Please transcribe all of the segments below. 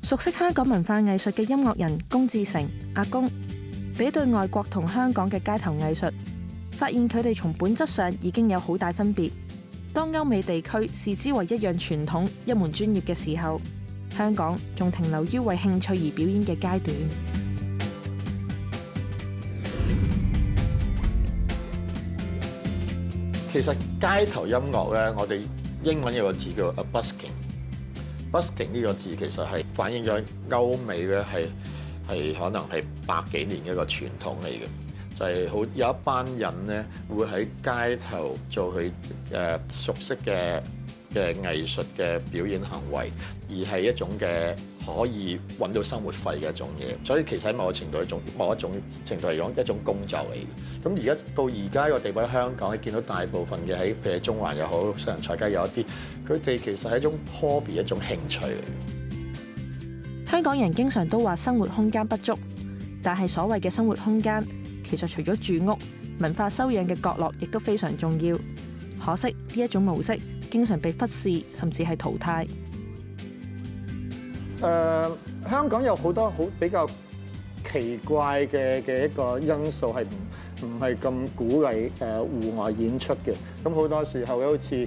熟悉香港文化藝術嘅音樂人龔志成阿公，比對外國同香港嘅街頭藝術，發現佢哋從本質上已經有好大分別。當歐美地區視之為一樣傳統、一門專業嘅時候，香港仲停留於為興趣而表演嘅階段。 其實街頭音樂咧，我哋英文有個字叫 busking。busking 呢個字其實係反映咗歐美咧係可能係100幾年一個傳統嚟嘅，就係好有一班人咧會喺街頭做佢熟悉嘅藝術嘅表演行為，而係一種嘅可以揾到生活費嘅一種嘢。所以其實喺某一種程度嚟講，一種工作嚟嘅。咁而家到而家個地位，香港你見到大部分嘅喺譬如中環又好，西洋菜街有一啲，佢哋其實係一種 hobby， 一種興趣嚟嘅。 香港人經常都話生活空間不足，但係所謂嘅生活空間，其實除咗住屋，文化修養嘅角落亦都非常重要。可惜呢一種模式經常被忽視，甚至係淘汰。 香港有好多比較奇怪嘅一個因素係唔係咁鼓勵戶外演出嘅。咁好多時候好似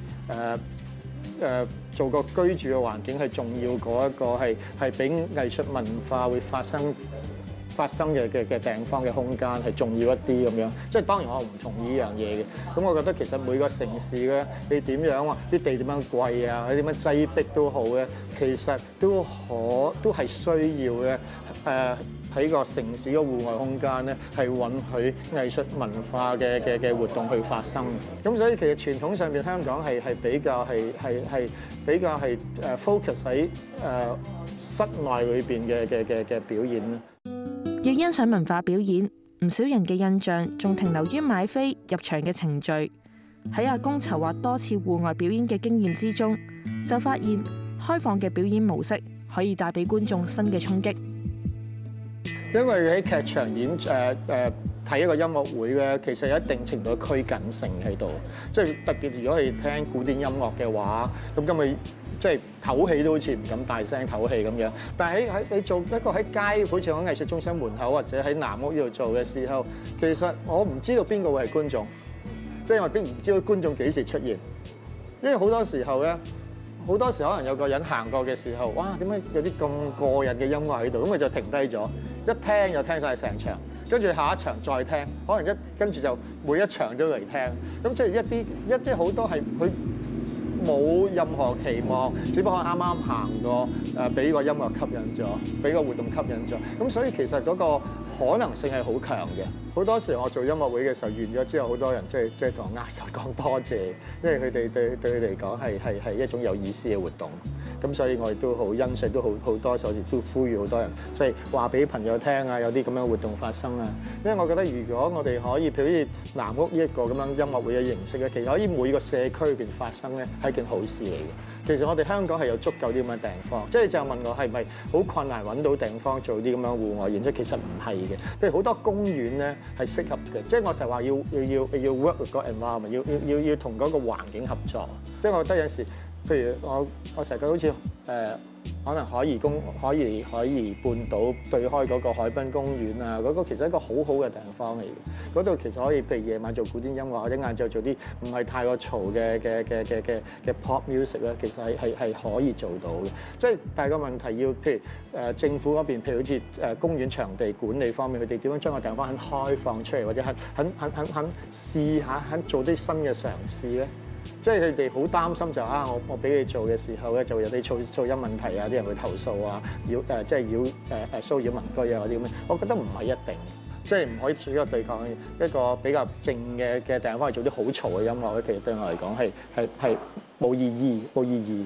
做個居住嘅環境係重要過一個係俾藝術文化會發生嘅地方嘅空間係重要一啲咁樣。即係當然我唔同意呢樣嘢嘅。咁我覺得其實每個城市咧，你點樣話啲地點樣貴啊，或者點樣擠迫都好咧，其實都係需要咧喺個城市嘅戶外空間咧，係允許藝術文化嘅活動去發生。咁所以其實傳統上邊香港係比較係focus 喺室內裏邊嘅表演。 要欣賞文化表演，唔少人嘅印象仲停留於買飛入場嘅程序。喺阿公籌劃多次戶外表演嘅經驗之中，就發現開放嘅表演模式可以帶俾觀眾新嘅衝擊。 因為喺劇場演睇一個音樂會咧，其實有一定程度嘅拘謹性喺度。即係特別如果係聽古典音樂嘅話，咁今日即係唞氣都好似唔敢大聲唞氣咁樣。但係喺你做一個喺街，好似喺藝術中心門口或者喺南屋呢度做嘅時候，其實我唔知道邊個會係觀眾，即係我並唔知道觀眾幾時出現。因為好多時候咧，可能有個人行過嘅時候，哇！點解有啲咁過癮嘅音樂喺度？咁佢就停低咗，一聽就聽晒成場，跟住下一場再聽，可能跟住就每一場都嚟聽。咁即係一啲好多係佢冇任何期望，只不過啱啱行過，俾個音樂吸引咗，俾個活動吸引咗。咁所以其實嗰個可能性係好強嘅。好多時我做音樂會嘅時候完咗之後，好多人即係同我握手講多謝，因為佢哋對佢嚟講係一種有意思嘅活動。咁所以我亦都好欣賞，都好多時候亦都呼籲好多人，即係話俾朋友聽啊，有啲咁樣嘅活動發生啊。因為我覺得如果我哋可以譬如好似南屋呢一個咁樣音樂會嘅形式咧，其實可以每個社區裏邊發生咧，係一件好事嚟嘅。其實我哋香港係有足夠啲咁嘅地方，即係就問我係咪好困難揾到地方做啲咁樣戶外演出？其實唔係嘅，譬如好多公園咧係適合嘅，即係我成日話要 work with 個 environment， 要同嗰個環境合作。即係我覺得有時，譬如我成日覺得好似可能海怡半島對開嗰個海濱公園啊，嗰個其實係一個好好嘅地方嚟嘅。嗰度其實可以譬如夜晚做古典音樂，或者晏晝做啲唔係太過嘈嘅 pop music 咧，其實係可以做到嘅。即係但係個問題要譬如政府嗰邊，譬如好似公園場地管理方面，佢哋點樣將個地方肯開放出嚟，或者肯試下，肯做啲新嘅嘗試咧？即係佢哋好擔心就我俾你做嘅時候咧，就有啲噪音問題啊，啲人會投訴啊，即係騷擾民居啊嗰啲咁樣。我覺得唔係一定，即係唔可以處於一個對抗一個比較靜嘅地方去做啲好嘈嘅音樂咧。其實對我嚟講係冇意義嘅。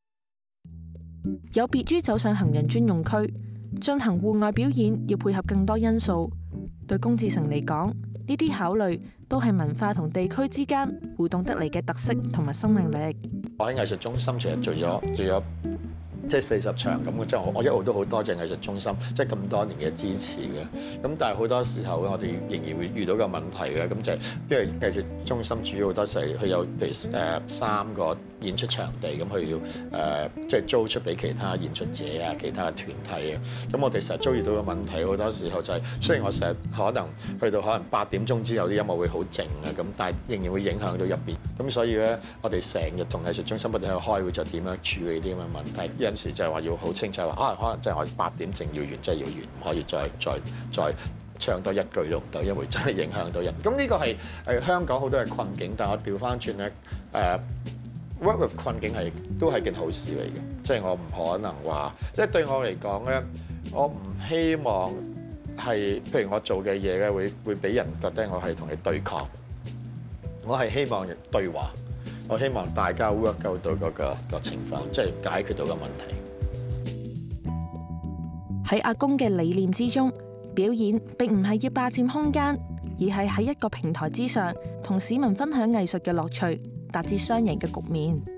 有別於走上行人專用區，進行戶外表演要配合更多因素。對龔志成嚟講，呢啲考慮都係文化同地區之間互動得嚟嘅特色同埋生命力。 我喺藝術中心其實做咗即係40場咁嘅，即係我一路都好多謝藝術中心，即係咁多年嘅支持嘅。咁但係好多時候我哋仍然會遇到個問題嘅，咁就係因為藝術中心主要好多時佢有譬如3個演出場地，咁佢要即係租出俾其他演出者啊、其他嘅團體啊。咁我哋成日遭遇到嘅問題，好多時候就係、雖然我成日可能去到可能8點鐘之後啲音樂會好靜啊，咁但係仍然會影響到入邊。咁所以咧，我哋成日同藝術中心不斷喺度開會，就點樣處理啲咁嘅問題。有陣時就係話要好清楚話可能真係我8點正要完，真係要完，唔可以再唱多一句都唔得，因為真係影響到人。咁呢個係香港好多嘅困境，但我調翻轉咧work with 困境都係件好事嚟嘅，即係我唔可能話，即係對我嚟講咧，我唔希望係譬如我做嘅嘢咧會俾人覺得我係同你對抗，我係希望對話，我希望大家 work out 到嗰個情況，即係解決到個問題。 喺阿公嘅理念之中，表演並唔係要霸佔空間，而係喺一個平台之上，同市民分享藝術嘅樂趣，達至雙贏嘅局面。